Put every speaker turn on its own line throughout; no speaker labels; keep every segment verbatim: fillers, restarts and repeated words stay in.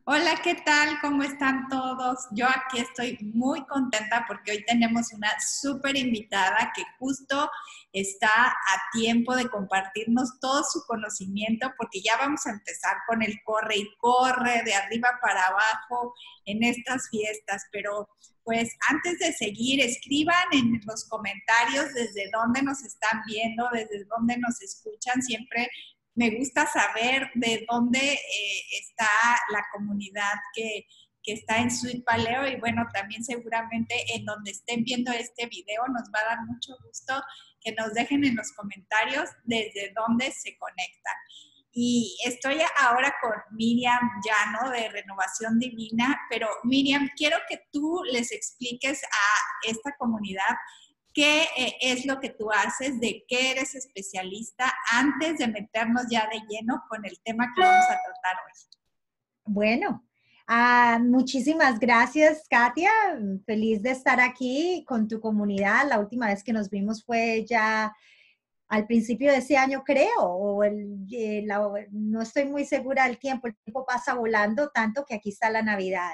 Hola, ¿qué tal? ¿Cómo están todos? Yo aquí estoy muy contenta porque hoy tenemos una súper invitada que justo está a tiempo de compartirnos todo su conocimiento porque ya vamos a empezar con el corre y corre de arriba para abajo en estas fiestas. Pero pues antes de seguir, escriban en los comentarios desde dónde nos están viendo, desde dónde nos escuchan. Siempre me gusta saber de dónde eh, está la comunidad que, que está en Sweet Paleo y bueno, también seguramente en donde estén viendo este video nos va a dar mucho gusto que nos dejen en los comentarios desde dónde se conectan. Y estoy ahora con Miriam Llano de Renovación Divina, pero Miriam, quiero que tú les expliques a esta comunidad qué eh, es lo que tú haces, de qué eres especialista, antes de meternos ya de lleno con el tema que vamos a tratar hoy.
Bueno, ah, muchísimas gracias, Katia. Feliz de estar aquí con tu comunidad. La última vez que nos vimos fue ya al principio de ese año, creo, o el, eh, la- no estoy muy segura del tiempo. El tiempo pasa volando tanto que aquí está la Navidad.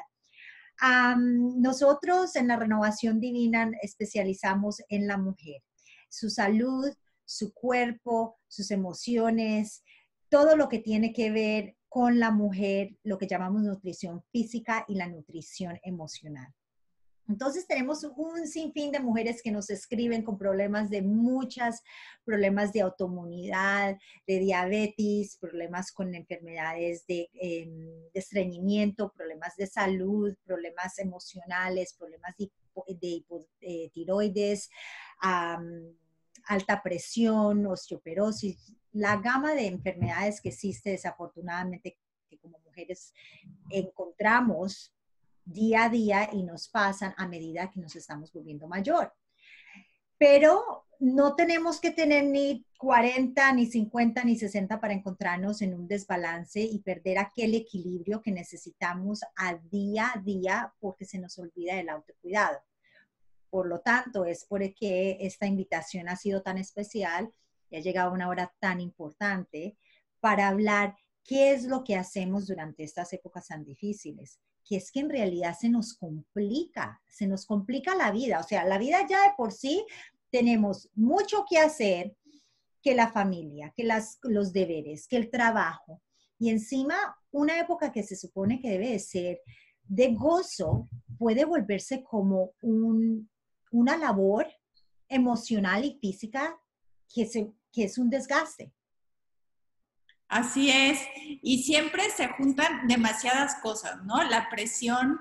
Am, nosotros en la Renovación Divina especializamos en la mujer, su salud, su cuerpo, sus emociones, todo lo que tiene que ver con la mujer, lo que llamamos nutrición física y la nutrición emocional. Entonces tenemos un sinfín de mujeres que nos escriben con problemas de muchas, problemas de autoinmunidad, de diabetes, problemas con enfermedades de, eh, de estreñimiento, problemas de salud, problemas emocionales, problemas de, de hipotiroides, um, alta presión, osteoporosis, la gama de enfermedades que existe desafortunadamente que como mujeres encontramos día a día y nos pasan a medida que nos estamos volviendo mayor. Pero no tenemos que tener ni cuarenta, ni cincuenta, ni sesenta para encontrarnos en un desbalance y perder aquel equilibrio que necesitamos a día a día porque se nos olvida el autocuidado. Por lo tanto, es por que esta invitación ha sido tan especial y ha llegado a una hora tan importante para hablar qué es lo que hacemos durante estas épocas tan difíciles, que es que en realidad se nos complica, se nos complica la vida. O sea, la vida ya de por sí tenemos mucho que hacer, que la familia, que las, los deberes, que el trabajo. Y encima, una época que se supone que debe de ser de gozo, puede volverse como un, una labor emocional y física que, se, que es un desgaste.
Así es, y siempre se juntan demasiadas cosas, ¿no? La presión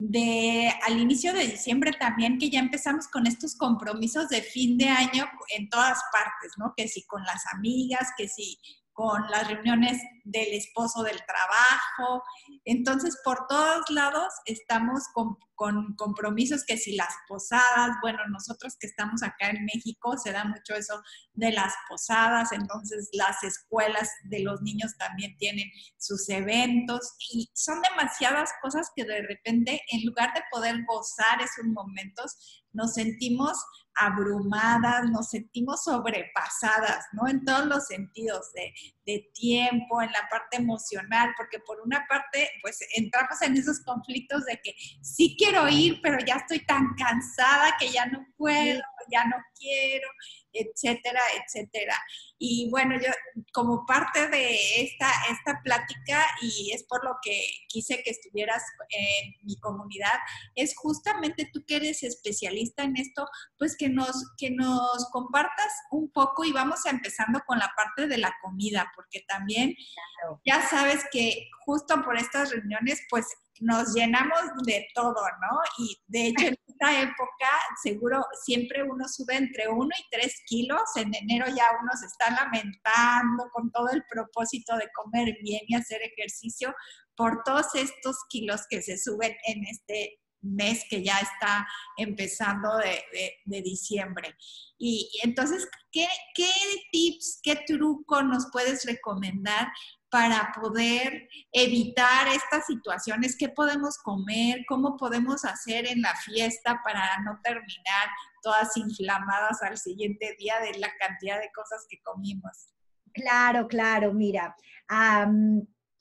de al inicio de diciembre también, que ya empezamos con estos compromisos de fin de año en todas partes, ¿no? Que si con las amigas, que si con las reuniones del esposo del trabajo. Entonces, por todos lados estamos con, con compromisos, que si las posadas, bueno, nosotros que estamos acá en México, se da mucho eso de las posadas, entonces las escuelas de los niños también tienen sus eventos y son demasiadas cosas que de repente en lugar de poder gozar esos momentos, nos sentimos abrumadas, nos sentimos sobrepasadas, ¿no? En todos los sentidos, de, de tiempo, en la parte emocional, porque por una parte, pues entramos en esos conflictos de que sí quiero ir, pero ya estoy tan cansada que ya no puedo,
Sí.
ya no quiero, etcétera, etcétera. Y bueno, yo como parte de esta, esta plática, y es por lo que quise que estuvieras en mi comunidad, es justamente tú que eres especialista en esto, pues que nos, que nos compartas un poco y vamos empezando con la parte de la comida, porque también
Claro.
ya sabes que justo por estas reuniones, pues nos llenamos de todo, ¿no? Y de hecho en esta época seguro siempre uno sube entre uno y tres kilos. En enero ya uno se está lamentando con todo el propósito de comer bien y hacer ejercicio por todos estos kilos que se suben en este mes que ya está empezando de, de, de diciembre. Y, y entonces, ¿qué, ¿qué tips, qué truco nos puedes recomendar para poder evitar estas situaciones? ¿Qué podemos comer? ¿Cómo podemos hacer en la fiesta para no terminar todas inflamadas al siguiente día de la cantidad de cosas que comimos?
Claro, claro, mira. Um,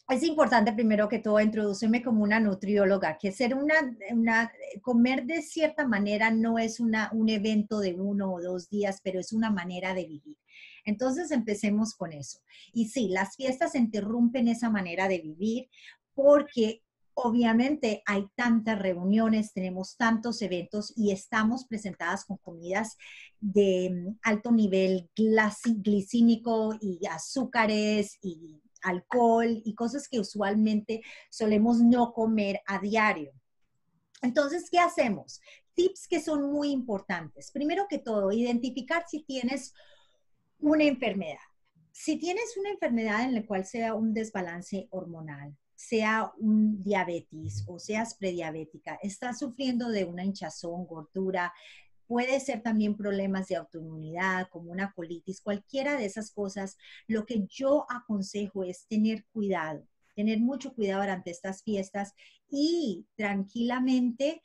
es importante primero que todo introducirme como una nutrióloga, que ser una, una comer de cierta manera no es una, un evento de uno o dos días, pero es una manera de vivir. Entonces empecemos con eso. Y sí, las fiestas interrumpen esa manera de vivir porque obviamente hay tantas reuniones, tenemos tantos eventos y estamos presentadas con comidas de alto nivel glicímico y azúcares y alcohol y cosas que usualmente solemos no comer a diario. Entonces, ¿qué hacemos? Tips que son muy importantes. Primero que todo, identificar si tienes una enfermedad. Si tienes una enfermedad en la cual sea un desbalance hormonal, sea un diabetes o seas prediabética, estás sufriendo de una hinchazón, gordura, puede ser también problemas de autoinmunidad, como una colitis, cualquiera de esas cosas. Lo que yo aconsejo es tener cuidado, tener mucho cuidado durante estas fiestas y tranquilamente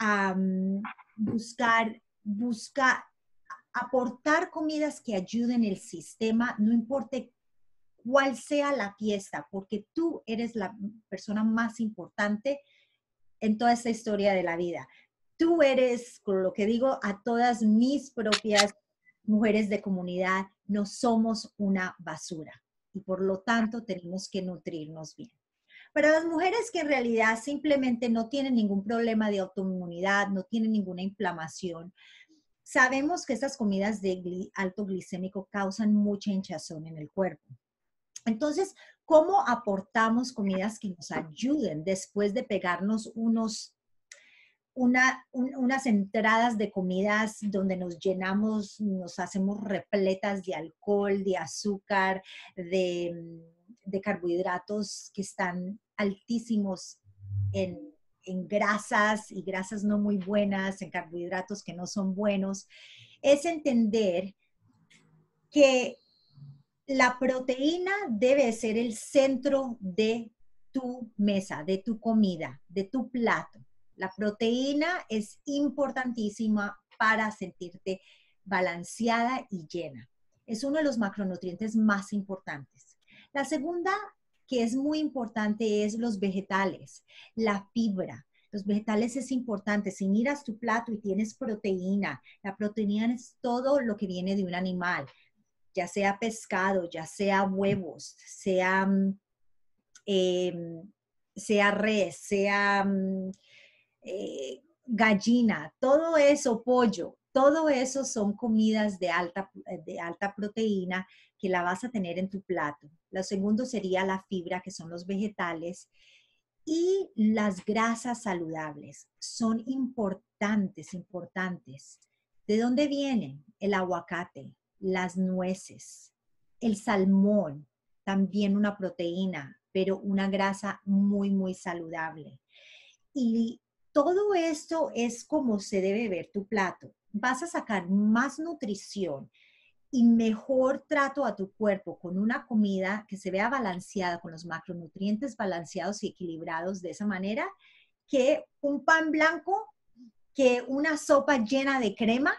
um, buscar, buscar, aportar comidas que ayuden el sistema, no importa cuál sea la fiesta, porque tú eres la persona más importante en toda esta historia de la vida. Tú eres, con lo que digo a todas mis propias mujeres de comunidad, no somos una basura y por lo tanto tenemos que nutrirnos bien. Para las mujeres que en realidad simplemente no tienen ningún problema de autoinmunidad, no tienen ninguna inflamación, sabemos que estas comidas de gli- alto glicémico causan mucha hinchazón en el cuerpo. Entonces, ¿cómo aportamos comidas que nos ayuden después de pegarnos unos Una, un, unas entradas de comidas donde nos llenamos, nos hacemos repletas de alcohol, de azúcar, de, de carbohidratos que están altísimos en, en grasas y grasas no muy buenas, en carbohidratos que no son buenos? Es entender que la proteína debe ser el centro de tu mesa, de tu comida, de tu plato. La proteína es importantísima para sentirte balanceada y llena. Es uno de los macronutrientes más importantes. La segunda, que es muy importante, es los vegetales, la fibra. Los vegetales es importante. Si miras tu plato y tienes proteína, la proteína es todo lo que viene de un animal, ya sea pescado, ya sea huevos, sea, eh, sea res, sea eh, gallina, todo eso, pollo, todo eso son comidas de alta, de alta proteína que la vas a tener en tu plato. Lo segundo sería la fibra, que son los vegetales. Y las grasas saludables son importantes, importantes. ¿De dónde vienen? El aguacate, las nueces, el salmón, también una proteína, pero una grasa muy, muy saludable. Y todo esto es como se debe ver tu plato. Vas a sacar más nutrición y mejor trato a tu cuerpo con una comida que se vea balanceada, con los macronutrientes balanceados y equilibrados de esa manera, que un pan blanco, que una sopa llena de crema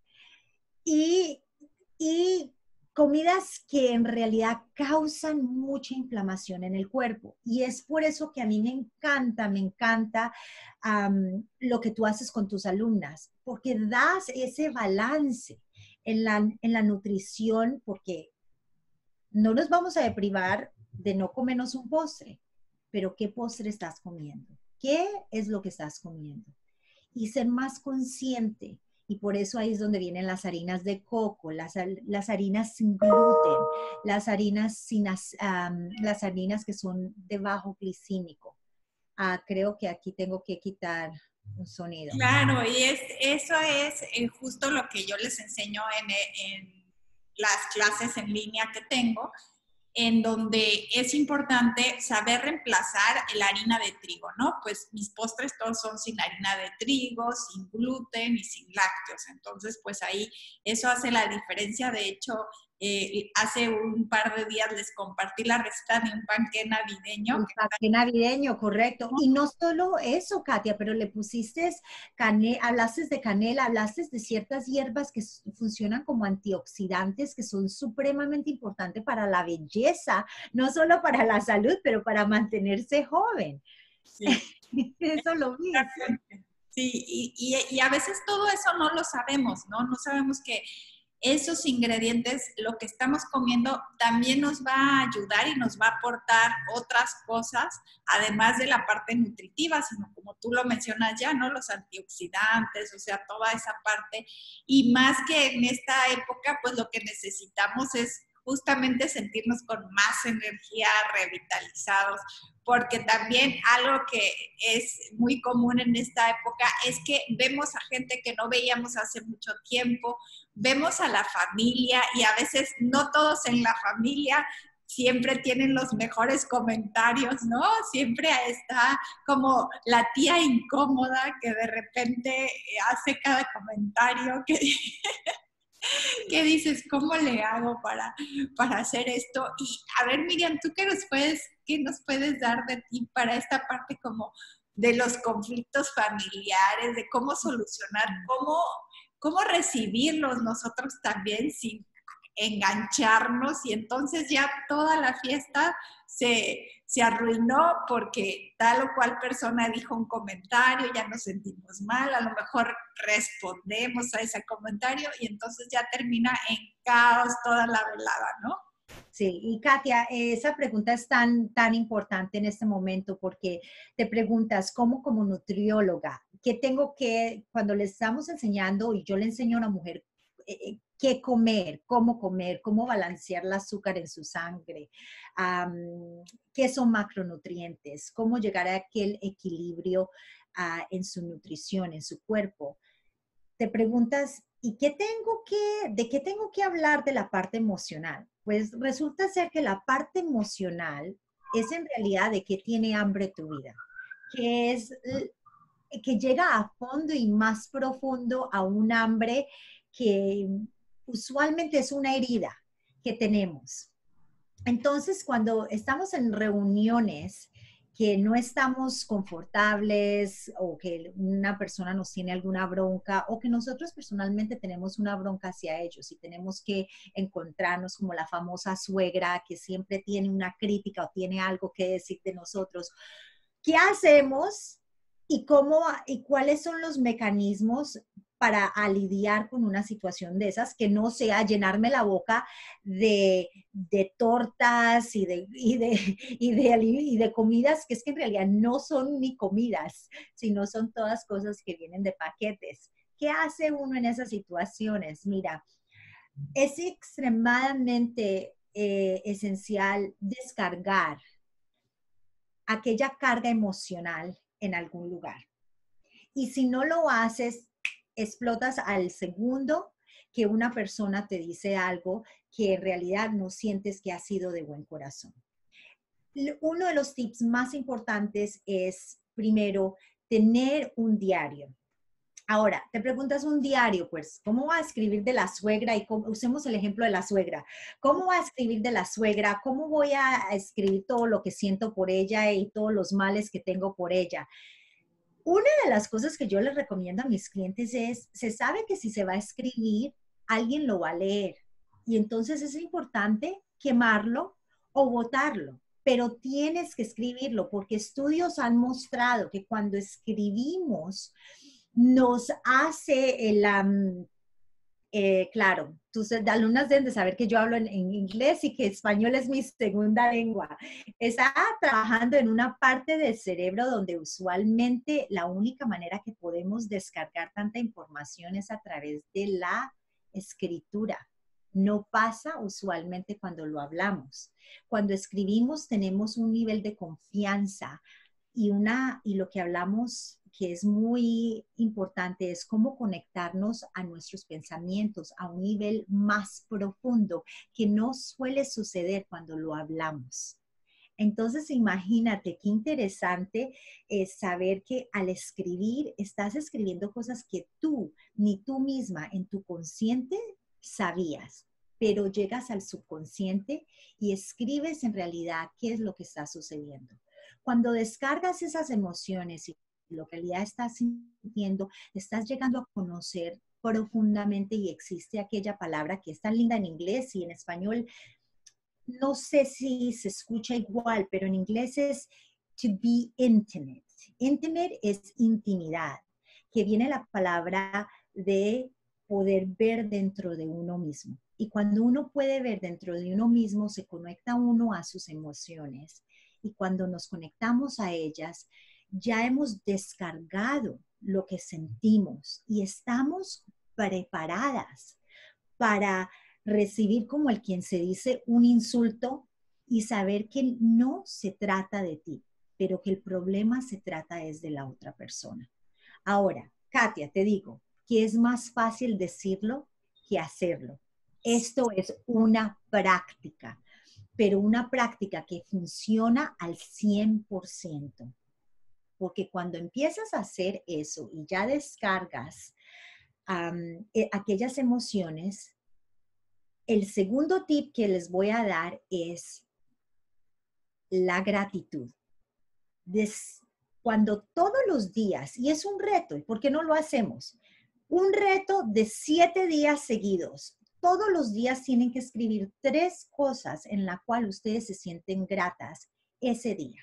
y, y comidas que en realidad causan mucha inflamación en el cuerpo. Y es por eso que a mí me encanta, me encanta um, lo que tú haces con tus alumnas, porque das ese balance en la, en la nutrición, porque no nos vamos a deprivar de no comernos un postre, pero ¿qué postre estás comiendo? ¿Qué es lo que estás comiendo? Y ser más consciente. Y por eso ahí es donde vienen las harinas de coco, las, las harinas sin gluten, las harinas, sin, um, las harinas que son de bajo glicímico. Ah, creo que aquí tengo que quitar un sonido.
Claro, y es, eso es eh, justo lo que yo les enseño en, en las clases en línea que tengo, en donde es importante saber reemplazar la harina de trigo, ¿no? Pues mis postres todos son sin harina de trigo, sin gluten y sin lácteos. Entonces, pues ahí eso hace la diferencia. De hecho, Eh, hace un par de días les compartí la receta de un panqué navideño.
Un panqué navideño, correcto. Y no solo eso, Katia, pero le pusiste canela, hablaste de canela, hablaste de ciertas hierbas que funcionan como antioxidantes, que son supremamente importantes para la belleza, no solo para la salud, pero para mantenerse joven.
Sí.
Eso lo vi.
Sí, y, y, y a veces todo eso no lo sabemos, ¿no? No sabemos que esos ingredientes, lo que estamos comiendo, también nos va a ayudar y nos va a aportar otras cosas, además de la parte nutritiva, sino como tú lo mencionas ya, ¿no? Los antioxidantes, o sea, toda esa parte. Y más que en esta época, pues lo que necesitamos es justamente sentirnos con más energía, revitalizados, porque también algo que es muy común en esta época es que vemos a gente que no veíamos hace mucho tiempo, vemos a la familia y a veces no todos en la familia siempre tienen los mejores comentarios, ¿no? Siempre está como la tía incómoda que de repente hace cada comentario que... ¿Qué dices? ¿Cómo le hago para, para hacer esto? Y a ver, Miriam, ¿tú qué nos puedes, qué nos puedes dar de ti para esta parte como de los conflictos familiares, de cómo solucionar, cómo, cómo recibirlos nosotros también sin engancharnos y entonces ya toda la fiesta se, se arruinó porque tal o cual persona dijo un comentario, ya nos sentimos mal, a lo mejor respondemos a ese comentario y entonces ya termina en caos toda la velada, ¿no?
Sí, y Katia, esa pregunta es tan, tan importante en este momento porque te preguntas, ¿cómo como nutrióloga? ¿Qué tengo que, cuando le estamos enseñando, y yo le enseño a una mujer, eh, qué comer, cómo comer, cómo balancear el azúcar en su sangre, um, qué son macronutrientes, cómo llegar a aquel equilibrio uh, en su nutrición, en su cuerpo? Te preguntas, ¿y qué tengo que, de qué tengo que hablar de la parte emocional? Pues resulta ser que la parte emocional es en realidad de qué tiene hambre tu vida, que es que llega a fondo y más profundo a un hambre que usualmente es una herida que tenemos. Entonces, cuando estamos en reuniones que no estamos confortables o que una persona nos tiene alguna bronca o que nosotros personalmente tenemos una bronca hacia ellos y tenemos que encontrarnos como la famosa suegra que siempre tiene una crítica o tiene algo que decir de nosotros, ¿qué hacemos y cómo y cuáles son los mecanismos para lidiar con una situación de esas, que no sea llenarme la boca de, de tortas y de, y, de, y, de, y de comidas que es que en realidad no son ni comidas, sino son todas cosas que vienen de paquetes? ¿Qué hace uno en esas situaciones? Mira, es extremadamente eh, esencial descargar aquella carga emocional en algún lugar. Y si no lo haces, explotas al segundo que una persona te dice algo que en realidad no sientes que ha sido de buen corazón. Uno de los tips más importantes es, primero, tener un diario. Ahora, te preguntas un diario, pues, ¿cómo va a escribir de la suegra? Y cómo, usemos el ejemplo de la suegra. ¿Cómo va a escribir de la suegra? ¿Cómo voy a escribir todo lo que siento por ella y todos los males que tengo por ella? Una de las cosas que yo les recomiendo a mis clientes es, se sabe que si se va a escribir, alguien lo va a leer. Y entonces es importante quemarlo o botarlo. Pero tienes que escribirlo porque estudios han mostrado que cuando escribimos nos hace el... Um, eh, claro, tus alumnas deben de saber que yo hablo en, en inglés y que español es mi segunda lengua. Está trabajando en una parte del cerebro donde usualmente la única manera que podemos descargar tanta información es a través de la escritura. No pasa usualmente cuando lo hablamos. Cuando escribimos tenemos un nivel de confianza y, una, y lo que hablamos que es muy importante es cómo conectarnos a nuestros pensamientos a un nivel más profundo que no suele suceder cuando lo hablamos. Entonces, imagínate qué interesante es saber que al escribir, estás escribiendo cosas que tú, ni tú misma en tu consciente sabías, pero llegas al subconsciente y escribes en realidad qué es lo que está sucediendo. Cuando descargas esas emociones y lo que en realidad estás sintiendo, estás llegando a conocer profundamente y existe aquella palabra que es tan linda en inglés y en español. No sé si se escucha igual, pero en inglés es to be intimate. Intimate es intimidad, que viene la palabra de poder ver dentro de uno mismo. Y cuando uno puede ver dentro de uno mismo, se conecta uno a sus emociones. Y cuando nos conectamos a ellas, ya hemos descargado lo que sentimos y estamos preparadas para recibir, como el quien se dice, un insulto y saber que no se trata de ti, pero que el problema se trata es de la otra persona. Ahora, Katia, te digo que es más fácil decirlo que hacerlo. Esto es una práctica, pero una práctica que funciona al cien por ciento. Porque cuando empiezas a hacer eso y ya descargas um, eh, aquellas emociones, el segundo tip que les voy a dar es la gratitud. Des, cuando todos los días, y es un reto, ¿y por qué no lo hacemos? Un reto de siete días seguidos. Todos los días tienen que escribir tres cosas en las cuales ustedes se sienten gratas ese día.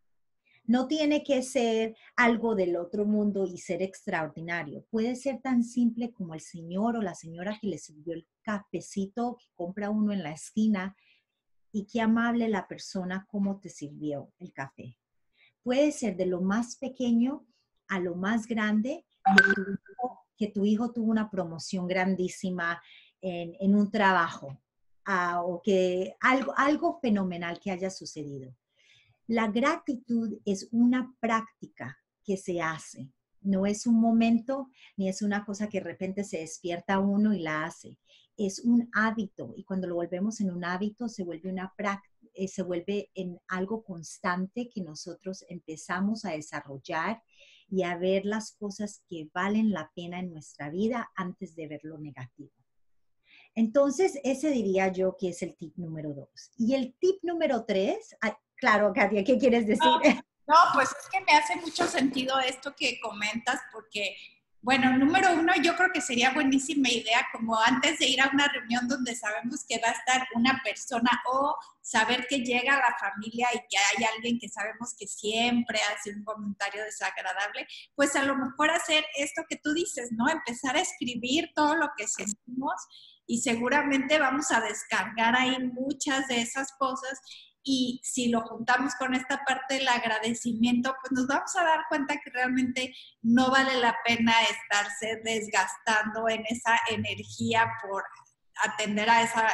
No tiene que ser algo del otro mundo y ser extraordinario. Puede ser tan simple como el señor o la señora que le sirvió el cafecito que compra uno en la esquina y qué amable la persona como te sirvió el café. Puede ser de lo más pequeño a lo más grande, que tu hijo, que tu hijo tuvo una promoción grandísima en, en un trabajo uh, o que algo, algo fenomenal que haya sucedido. La gratitud es una práctica que se hace. No es un momento ni es una cosa que de repente se despierta uno y la hace. Es un hábito y cuando lo volvemos en un hábito se vuelve una práctica, eh, se vuelve en algo constante que nosotros empezamos a desarrollar y a ver las cosas que valen la pena en nuestra vida antes de ver lo negativo. Entonces, ese diría yo que es el tip número dos. Y el tip número tres, ay, claro, Katia, ¿qué quieres decir?
No, no, pues es que me hace mucho sentido esto que comentas, porque, bueno, número uno, yo creo que sería buenísima idea, como antes de ir a una reunión donde sabemos que va a estar una persona o saber que llega la familia y que hay alguien que sabemos que siempre hace un comentario desagradable, pues a lo mejor hacer esto que tú dices, ¿no? Empezar a escribir todo lo que sentimos y seguramente vamos a descargar ahí muchas de esas cosas. Y si lo juntamos con esta parte del agradecimiento, pues nos vamos a dar cuenta que realmente no vale la pena estarse desgastando en esa energía por atender a esa, a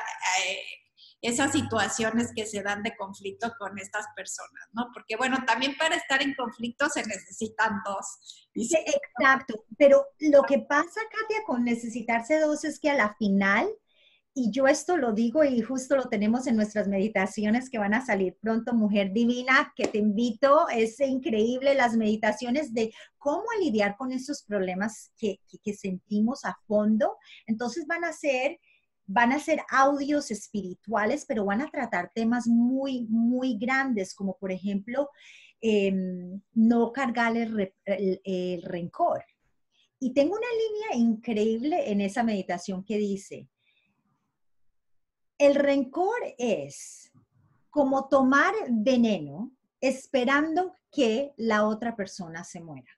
esas situaciones que se dan de conflicto con estas personas, ¿no? Porque, bueno, también para estar en conflicto se necesitan dos. Y
sí, exacto, pero lo que pasa, Katia, con necesitarse dos es que a la final, y yo esto lo digo y justo lo tenemos en nuestras meditaciones que van a salir pronto, Mujer Divina, que te invito, es increíble las meditaciones de cómo lidiar con esos problemas que, que, que sentimos a fondo. Entonces van a ser, van a ser audios espirituales, pero van a tratar temas muy, muy grandes, como por ejemplo, eh, no cargar el, el, el rencor. Y tengo una línea increíble en esa meditación que dice, el rencor es como tomar veneno esperando que la otra persona se muera.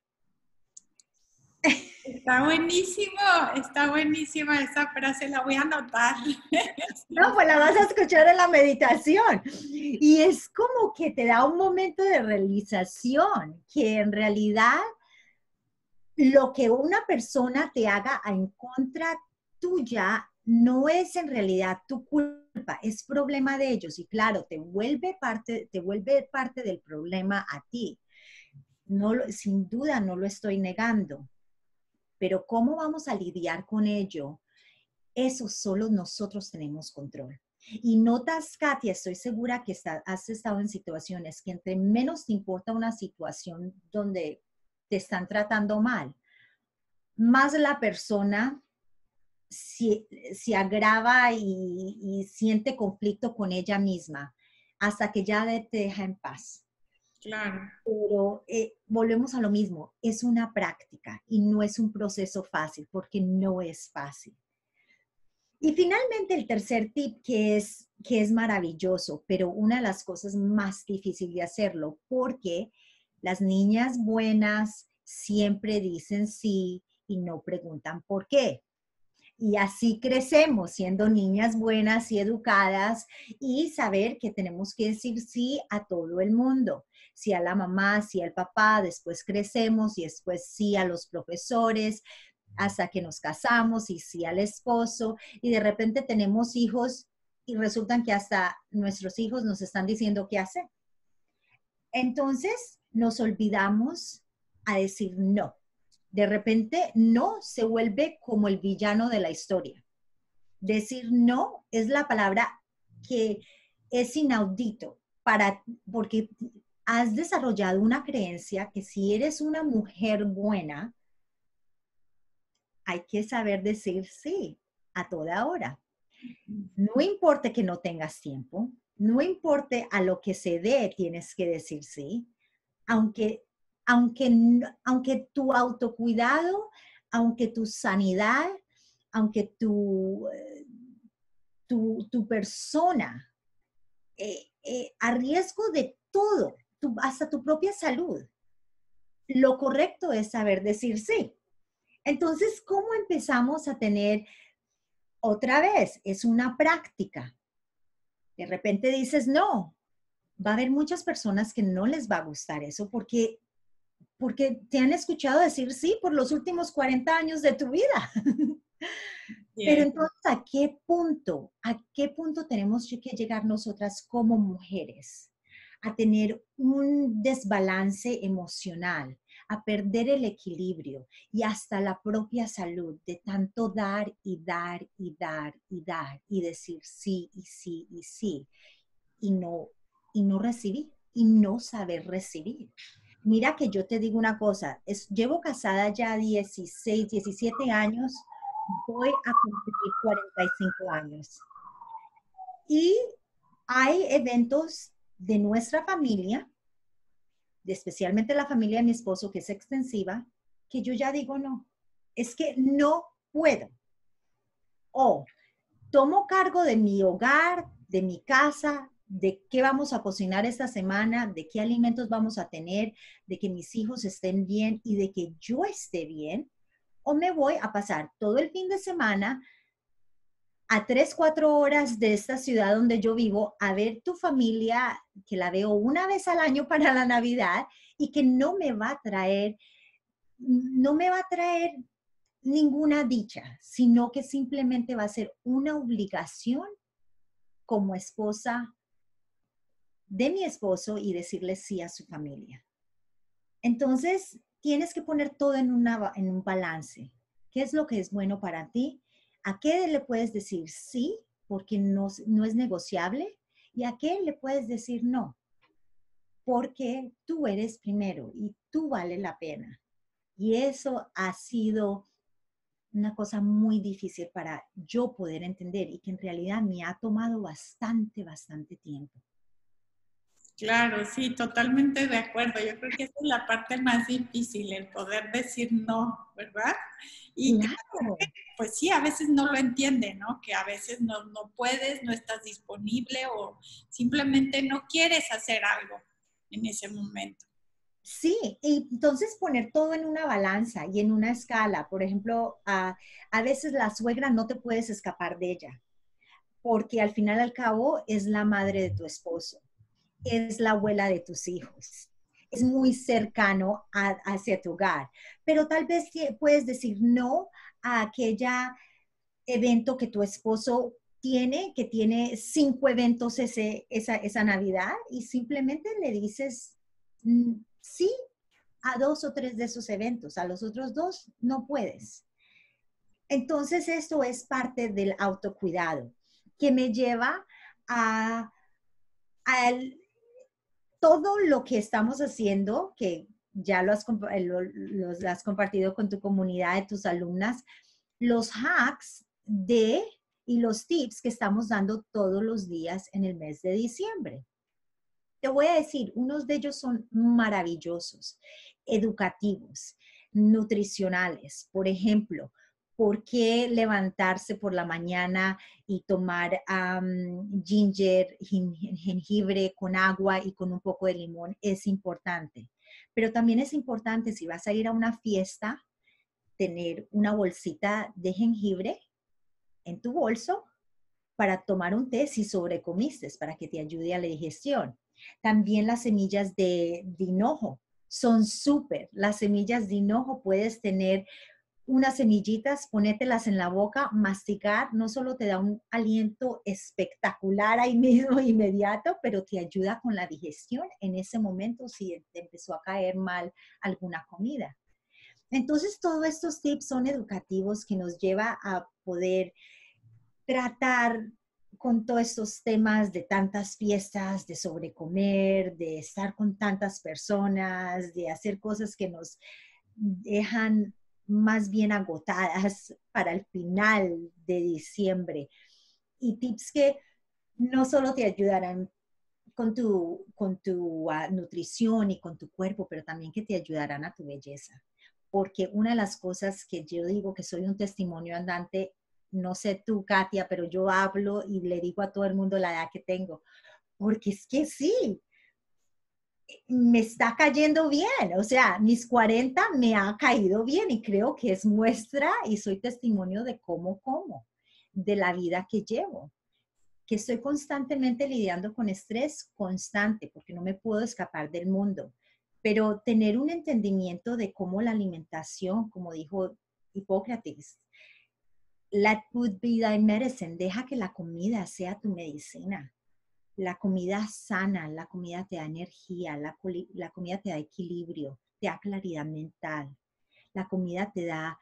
Está buenísimo, está buenísima esa frase, la voy a anotar.
No, pues la vas a escuchar en la meditación. Y es como que te da un momento de realización, que en realidad lo que una persona te haga en contra tuya no es en realidad tu culpa, es problema de ellos y claro, te vuelve parte, te vuelve parte del problema a ti. No, sin duda no lo estoy negando, pero ¿cómo vamos a lidiar con ello? Eso solo nosotros tenemos control. Y notas, Katia, estoy segura que está, has estado en situaciones que entre menos te importa una situación donde te están tratando mal, más la persona se, se agrava y, y siente conflicto con ella misma hasta que ya te deja en paz.
Claro.
Pero eh, volvemos a lo mismo, es una práctica y no es un proceso fácil, porque no es fácil. Y finalmente el tercer tip que es, que es maravilloso, pero una de las cosas más difíciles de hacerlo, porque las niñas buenas siempre dicen sí y no preguntan por qué. Y así crecemos siendo niñas buenas y educadas y saber que tenemos que decir sí a todo el mundo. Sí a la mamá, sí al papá, después crecemos y después sí a los profesores, hasta que nos casamos y sí al esposo. Y de repente tenemos hijos y resultan que hasta nuestros hijos nos están diciendo qué hacer. Entonces nos olvidamos a decir no. De repente, no se vuelve como el villano de la historia. Decir no es la palabra que es inaudito, para, porque has desarrollado una creencia que si eres una mujer buena, hay que saber decir sí a toda hora. No importa que no tengas tiempo, no importa a lo que se dé, tienes que decir sí, aunque Aunque, aunque tu autocuidado, aunque tu sanidad, aunque tu, tu, tu persona, eh, eh, a riesgo de todo, tu, hasta tu propia salud, lo correcto es saber decir sí. Entonces, ¿cómo empezamos a tener, otra vez, es una práctica? De repente dices no. Va a haber muchas personas que no les va a gustar eso porque porque te han escuchado decir sí por los últimos cuarenta años de tu vida. Pero
Bien.
entonces, ¿a qué punto? ¿A qué punto tenemos que llegar nosotras como mujeres? A tener un desbalance emocional, a perder el equilibrio y hasta la propia salud de tanto dar y dar y dar y dar y decir sí y sí y sí y no, y no recibir y no saber recibir. Mira que yo te digo una cosa, es, llevo casada ya dieciséis, diecisiete años, voy a cumplir cuarenta y cinco años. Y hay eventos de nuestra familia, especialmente la familia de mi esposo, que es extensiva, que yo ya digo no, es que no puedo. O tomo cargo de mi hogar, de mi casa, de qué vamos a cocinar esta semana, de qué alimentos vamos a tener, de que mis hijos estén bien y de que yo esté bien, o me voy a pasar todo el fin de semana a tres, cuatro horas de esta ciudad donde yo vivo a ver tu familia, que la veo una vez al año para la Navidad y que no me va a traer, no me va a traer ninguna dicha, sino que simplemente va a ser una obligación como esposa de mi esposo y decirle sí a su familia. Entonces, tienes que poner todo en, una, en un balance. ¿Qué es lo que es bueno para ti? ¿A qué le puedes decir sí porque no, no es negociable? ¿Y a qué le puedes decir no? Porque tú eres primero y tú vales la pena. Y eso ha sido una cosa muy difícil para yo poder entender y que en realidad me ha tomado bastante, bastante tiempo.
Claro, sí, totalmente de acuerdo. Yo creo que esa es la parte más difícil, el poder decir no, ¿verdad? Y que,
Claro.
pues sí, a veces no lo entiende, ¿no? Que a veces no, no puedes, no estás disponible o simplemente no quieres hacer algo en ese momento.
Sí, y entonces poner todo en una balanza y en una escala. Por ejemplo, a, a veces la suegra no te puedes escapar de ella, porque al final al cabo es la madre de tu esposo, es la abuela de tus hijos, es muy cercano a, hacia tu hogar, pero tal vez puedes decir no a aquella evento que tu esposo tiene, que tiene cinco eventos ese, esa, esa Navidad y simplemente le dices mm, sí a dos o tres de esos eventos, a los otros dos no puedes. Entonces esto es parte del autocuidado que me lleva a, a todo lo que estamos haciendo, que ya lo has, lo, lo has compartido con tu comunidad de tus alumnas, los hacks de y los tips que estamos dando todos los días en el mes de diciembre. Te voy a decir, unos de ellos son maravillosos, educativos, nutricionales. Por ejemplo, ¿por qué levantarse por la mañana y tomar um, ginger, jengibre con agua y con un poco de limón? Es importante. Pero también es importante, si vas a ir a una fiesta, tener una bolsita de jengibre en tu bolso para tomar un té si sobrecomiste, para que te ayude a la digestión. También las semillas de, de hinojo son súper. Las semillas de hinojo puedes tener unas semillitas, ponételas en la boca, masticar, no solo te da un aliento espectacular ahí mismo, inmediato, pero te ayuda con la digestión en ese momento si te empezó a caer mal alguna comida. Entonces, todos estos tips son educativos que nos lleva a poder tratar con todos estos temas de tantas fiestas, de sobrecomer, de estar con tantas personas, de hacer cosas que nos dejan más bien agotadas para el final de diciembre. Y tips que no solo te ayudarán con tu, con tu uh, nutrición y con tu cuerpo, pero también que te ayudarán a tu belleza. Porque una de las cosas que yo digo que soy un testimonio andante, no sé tú, Katia, pero yo hablo y le digo a todo el mundo la edad que tengo, porque es que sí, me está cayendo bien, o sea, mis cuarenta me ha caído bien y creo que es muestra y soy testimonio de cómo como, de la vida que llevo, que estoy constantemente lidiando con estrés constante porque no me puedo escapar del mundo, pero tener un entendimiento de cómo la alimentación, como dijo Hipócrates, let food be thy medicine, deja que la comida sea tu medicina. La comida sana, la comida te da energía, la, la comida te da equilibrio, te da claridad mental. La comida te da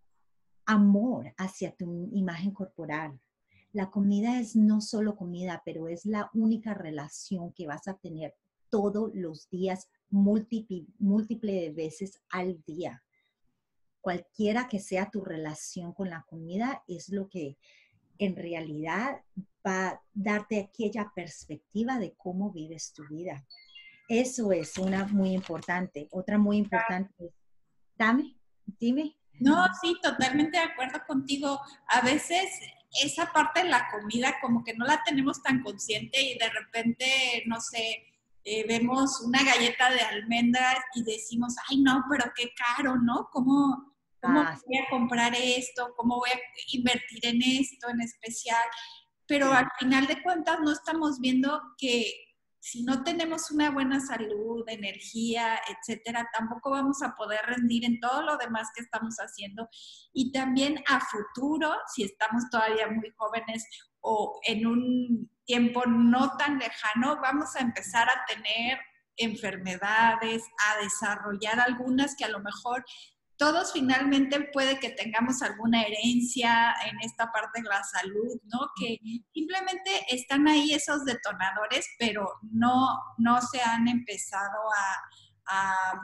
amor hacia tu imagen corporal. La comida es no solo comida, pero es la única relación que vas a tener todos los días, múltiples múltiple veces al día. Cualquiera que sea tu relación con la comida es lo que en realidad va a darte aquella perspectiva de cómo vives tu vida. Eso es una muy importante. Otra muy importante es, dame, dime.
No, sí, totalmente de acuerdo contigo. A veces esa parte de la comida como que no la tenemos tan consciente y de repente, no sé, eh, vemos una galleta de almendras y decimos, ay no, pero qué caro, ¿no? ¿Cómo, cómo
Ah,
voy a comprar esto? ¿Cómo voy a invertir en esto en especial? Pero
sí.
al final de cuentas no estamos viendo que si no tenemos una buena salud, energía, etcétera, tampoco vamos a poder rendir en todo lo demás que estamos haciendo. Y también a futuro, si estamos todavía muy jóvenes o en un tiempo no tan lejano, vamos a empezar a tener enfermedades, a desarrollar algunas que a lo mejor todos finalmente puede que tengamos alguna herencia en esta parte de la salud, ¿no? Que simplemente están ahí esos detonadores, pero no, no se han empezado a, a,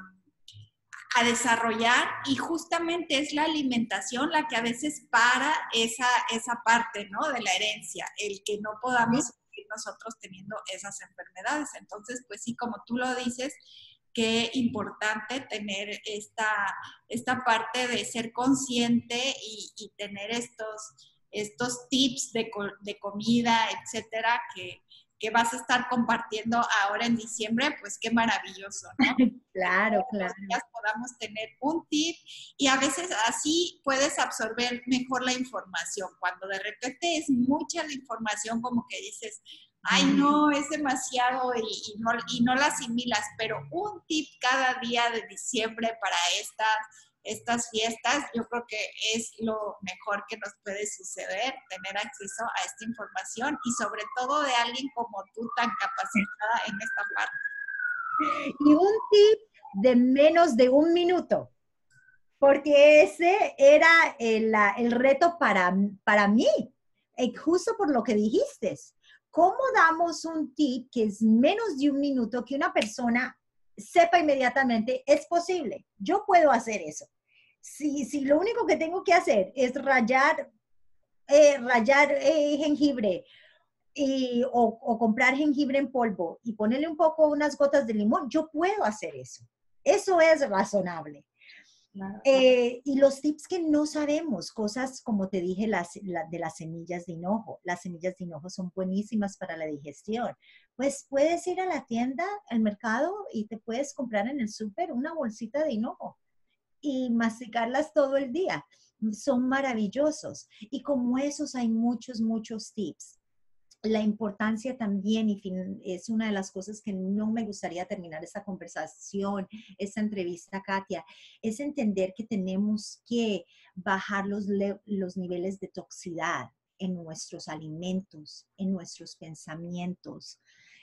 a desarrollar y justamente es la alimentación la que a veces para esa, esa parte, ¿no? De la herencia, el que no podamos seguir nosotros teniendo esas enfermedades. Entonces, pues sí, como tú lo dices, qué importante tener esta, esta parte de ser consciente y, y tener estos, estos tips de, de comida, etcétera, que, que vas a estar compartiendo ahora en diciembre, pues qué maravilloso, ¿no?
Claro, claro.
Que podamos tener un tip y a veces así puedes absorber mejor la información. Cuando de repente es mucha la información, como que dices, ay no, es demasiado y, y, no, y no la asimilas, pero un tip cada día de diciembre para esta, estas fiestas, yo creo que es lo mejor que nos puede suceder, tener acceso a esta información y sobre todo de alguien como tú tan capacitada en esta parte.
Y un tip de menos de un minuto, porque ese era el, el reto para, para mí, justo por lo que dijiste. ¿Cómo damos un tip que es menos de un minuto que una persona sepa inmediatamente? Es posible, yo puedo hacer eso. Si, si lo único que tengo que hacer es rayar eh, rallar eh, jengibre y, o, o comprar jengibre en polvo y ponerle un poco, unas gotas de limón, yo puedo hacer eso. Eso es razonable.
Claro.
Eh, y los tips que no sabemos, cosas como te dije, las, la, de las semillas de hinojo. Las semillas de hinojo son buenísimas para la digestión. Pues puedes ir a la tienda, al mercado, y te puedes comprar en el súper una bolsita de hinojo y masticarlas todo el día. Son maravillosos. Y como esos hay muchos, muchos tips. La importancia también, y es una de las cosas que no me gustaría terminar esta conversación, esta entrevista, Katia, es entender que tenemos que bajar los, los niveles de toxicidad en nuestros alimentos, en nuestros pensamientos,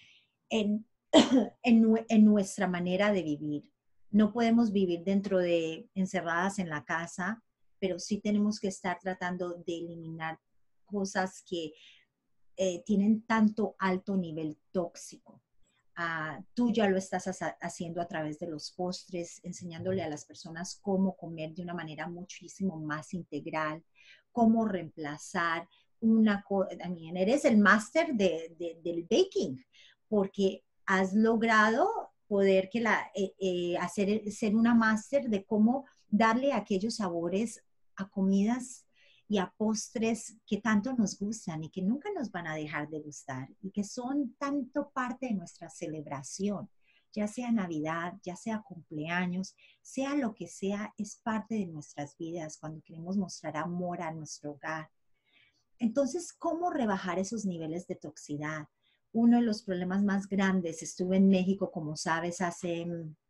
en, en, en nuestra manera de vivir. No podemos vivir dentro de, encerradas en la casa, pero sí tenemos que estar tratando de eliminar cosas que Eh, tienen tanto alto nivel tóxico. Uh, tú ya lo estás haciendo a través de los postres, enseñándole a las personas cómo comer de una manera muchísimo más integral, cómo reemplazar una cosa. También eres el máster de, de, del baking, porque has logrado poder que la, eh, eh, hacer, ser una máster de cómo darle aquellos sabores a comidas y a postres que tanto nos gustan y que nunca nos van a dejar de gustar y que son tanto parte de nuestra celebración, ya sea Navidad, ya sea cumpleaños, sea lo que sea, es parte de nuestras vidas cuando queremos mostrar amor a nuestro hogar. Entonces, ¿cómo rebajar esos niveles de toxicidad? Uno de los problemas más grandes, estuve en México, como sabes, hace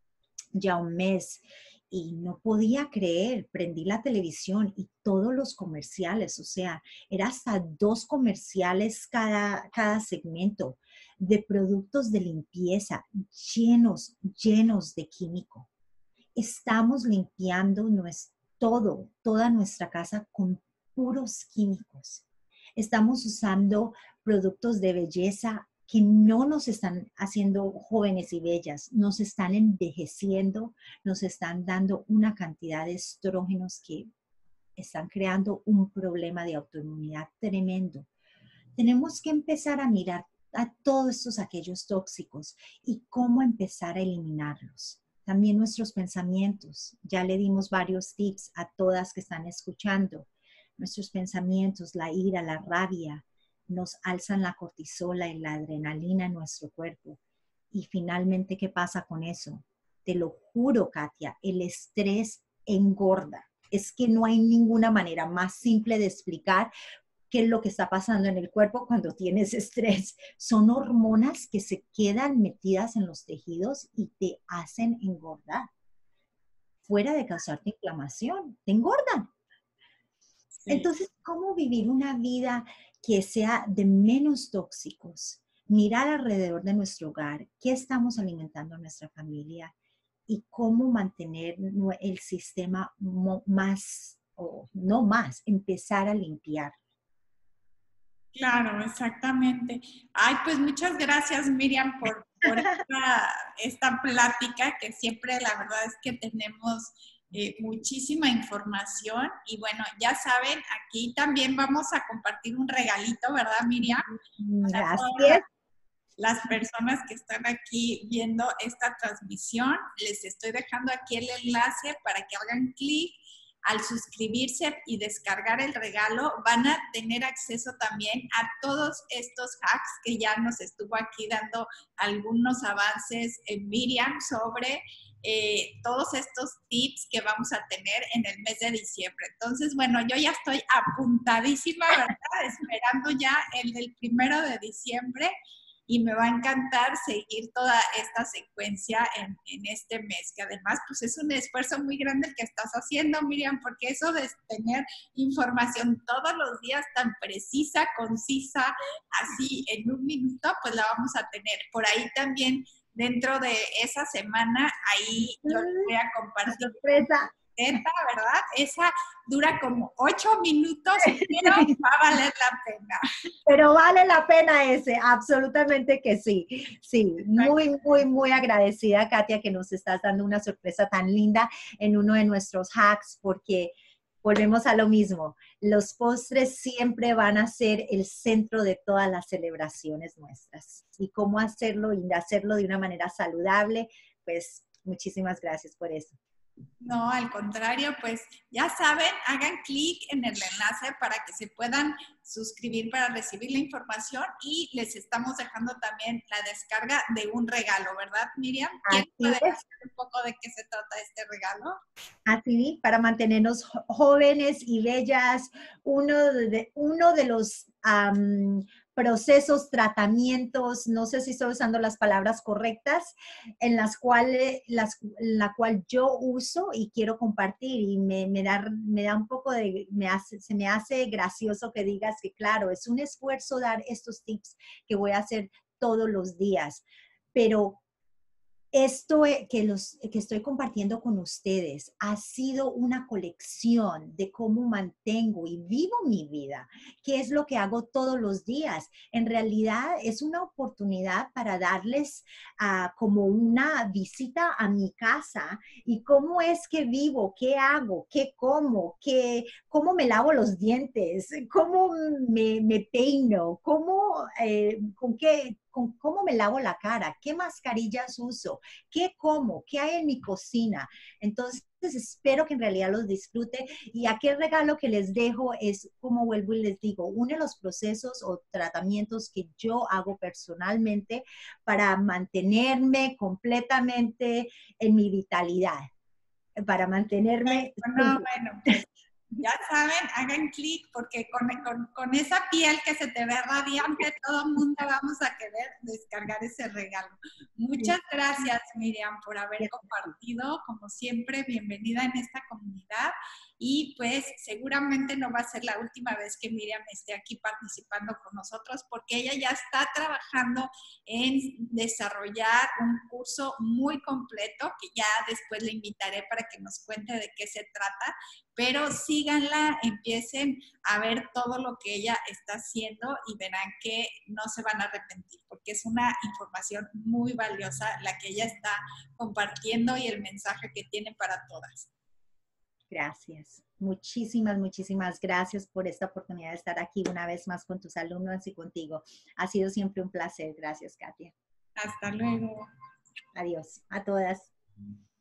ya un mes, y no podía creer, prendí la televisión y todos los comerciales, o sea, era hasta dos comerciales cada, cada segmento de productos de limpieza llenos, llenos de químico. Estamos limpiando nuestro, todo, toda nuestra casa con puros químicos. Estamos usando productos de belleza que no nos están haciendo jóvenes y bellas, nos están envejeciendo, nos están dando una cantidad de estrógenos que están creando un problema de autoinmunidad tremendo. Tenemos que empezar a mirar a todos estos aquellos tóxicos y cómo empezar a eliminarlos. También nuestros pensamientos. Ya le dimos varios tips a todas que están escuchando. Nuestros pensamientos, la ira, la rabia, nos alzan la cortisola y la adrenalina en nuestro cuerpo. Y finalmente, ¿qué pasa con eso? Te lo juro, Katia, el estrés engorda. Es que no hay ninguna manera más simple de explicar qué es lo que está pasando en el cuerpo cuando tienes estrés. Son hormonas que se quedan metidas en los tejidos y te hacen engordar. Fuera de causarte inflamación, te engordan. Sí. Entonces, ¿cómo vivir una vida que sea de menos tóxicos? Mirar alrededor de nuestro hogar, qué estamos alimentando a nuestra familia y cómo mantener el sistema más, o no más, empezar a limpiar.
Claro, exactamente. Ay, pues muchas gracias, Miriam, por, por esta, esta plática, que siempre la verdad es que tenemos eh, muchísima información. Y bueno, ya saben, aquí también vamos a compartir un regalito, ¿verdad, Miriam?
Gracias.
Las personas que están aquí viendo esta transmisión, les estoy dejando aquí el enlace para que hagan clic. Al suscribirse y descargar el regalo, van a tener acceso también a todos estos hacks que ya nos estuvo aquí dando algunos avances en Miriam sobre eh, todos estos tips que vamos a tener en el mes de diciembre. Entonces, bueno, yo ya estoy apuntadísima, ¿verdad? Esperando ya el del primero de diciembre. Y me va a encantar seguir toda esta secuencia en, en este mes, que además pues es un esfuerzo muy grande el que estás haciendo, Miriam, porque eso de tener información todos los días tan precisa, concisa, así en un minuto, pues la vamos a tener. Por ahí también, dentro de esa semana, ahí yo les voy a compartir.
Sorpresa.
¿Verdad? Esa dura como ocho minutos, pero va a valer la pena.
Pero vale la pena ese, absolutamente que sí. Sí, muy, muy, muy agradecida, Katia, que nos estás dando una sorpresa tan linda en uno de nuestros hacks, porque volvemos a lo mismo. Los postres siempre van a ser el centro de todas las celebraciones nuestras. Y cómo hacerlo y hacerlo de una manera saludable, pues muchísimas gracias por eso.
No, al contrario, pues ya saben, hagan clic en el enlace para que se puedan suscribir para recibir la información y les estamos dejando también la descarga de un regalo, ¿verdad, Miriam? ¿Quién puede decir un poco de qué se trata este regalo?
Así, para mantenernos jóvenes y bellas, uno de, uno de los um, procesos, tratamientos, no sé si estoy usando las palabras correctas, en las cuales, las, la cual yo uso y quiero compartir y me, me, da, me da un poco de, me hace, se me hace gracioso que digas que claro, es un esfuerzo dar estos tips que voy a hacer todos los días, pero esto que, los, que estoy compartiendo con ustedes ha sido una colección de cómo mantengo y vivo mi vida, qué es lo que hago todos los días. En realidad es una oportunidad para darles uh, como una visita a mi casa y cómo es que vivo, qué hago, qué como, qué, cómo me lavo los dientes, cómo me, me peino, cómo, eh, con qué... con cómo me lavo la cara, qué mascarillas uso, qué como, qué hay en mi cocina. Entonces, espero que en realidad los disfrute y aquel regalo que les dejo es, como vuelvo y les digo, uno de los procesos o tratamientos que yo hago personalmente para mantenerme completamente en mi vitalidad, para mantenerme...
Bueno, bueno, pues ya saben, hagan clic porque con, con, con esa piel que se te ve radiante, todo el mundo vamos a querer descargar ese regalo. Muchas gracias, Miriam, por haber compartido. Como siempre, bienvenida en esta comunidad. Y pues seguramente no va a ser la última vez que Miriam esté aquí participando con nosotros porque ella ya está trabajando en desarrollar un curso muy completo que ya después le invitaré para que nos cuente de qué se trata. Pero síganla, empiecen a ver todo lo que ella está haciendo y verán que no se van a arrepentir, porque es una información muy valiosa la que ella está compartiendo y el mensaje que tiene para todas.
Gracias. Muchísimas, muchísimas gracias por esta oportunidad de estar aquí una vez más con tus alumnos y contigo. Ha sido siempre un placer. Gracias, Katia.
Hasta luego.
Adiós a todas.